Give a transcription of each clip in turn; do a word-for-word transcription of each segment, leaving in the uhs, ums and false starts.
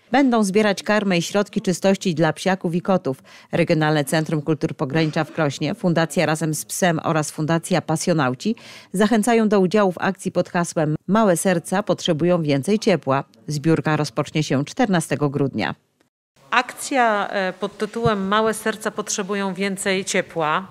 Będą zbierać karmę i środki czystości dla psiaków i kotów. Regionalne Centrum Kultur Pogranicza w Krośnie, Fundacja Razem z Psem oraz Fundacja Pasjonauci zachęcają do udziału w akcji pod hasłem Małe serca potrzebują więcej ciepła. Zbiórka rozpocznie się czternastego grudnia. Akcja pod tytułem Małe serca potrzebują więcej ciepła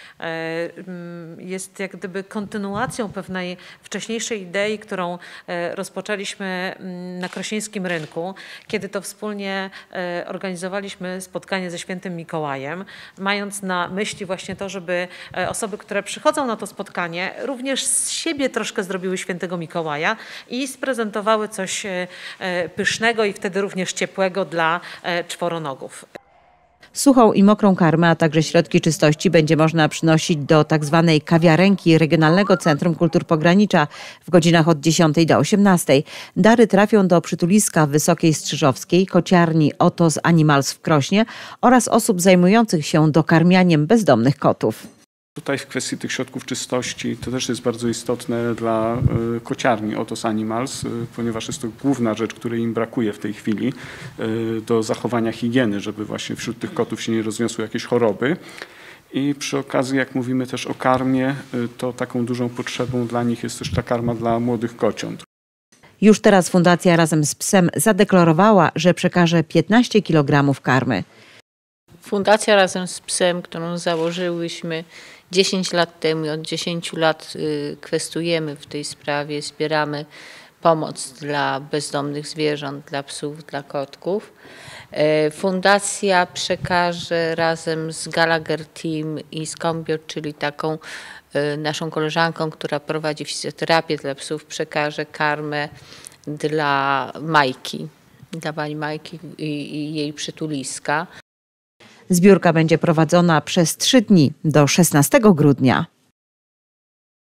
jest jak gdyby kontynuacją pewnej wcześniejszej idei, którą rozpoczęliśmy na krośnieńskim rynku, kiedy to wspólnie organizowaliśmy spotkanie ze Świętym Mikołajem, mając na myśli właśnie to, żeby osoby, które przychodzą na to spotkanie, również z siebie troszkę zrobiły Świętego Mikołaja i sprezentowały coś pysznego i wtedy również ciepłego dla czworonogów. Suchą i mokrą karmę, a także środki czystości będzie można przynosić do tzw. kawiarenki Regionalnego Centrum Kultur Pogranicza w godzinach od dziesiątej do osiemnastej. Dary trafią do przytuliska w Wysokiej Strzyżowskiej, kociarni Otos Animals w Krośnie oraz osób zajmujących się dokarmianiem bezdomnych kotów. Tutaj w kwestii tych środków czystości to też jest bardzo istotne dla kociarni Otos Animals, ponieważ jest to główna rzecz, której im brakuje w tej chwili do zachowania higieny, żeby właśnie wśród tych kotów się nie rozniosły jakieś choroby. I przy okazji, jak mówimy też o karmie, to taką dużą potrzebą dla nich jest też ta karma dla młodych kociąt. Już teraz Fundacja Razem z Psem zadeklarowała, że przekaże piętnaście kilogramów karmy. Fundacja Razem z Psem, którą założyłyśmy dziesięć lat temu i od dziesięciu lat kwestujemy w tej sprawie, zbieramy pomoc dla bezdomnych zwierząt, dla psów, dla kotków. Fundacja przekaże razem z Gallagher Team i z Kombiot, czyli taką naszą koleżanką, która prowadzi fizjoterapię dla psów, przekaże karmę dla Majki, dla pani Majki i, i jej przytuliska. Zbiórka będzie prowadzona przez trzy dni do szesnastego grudnia.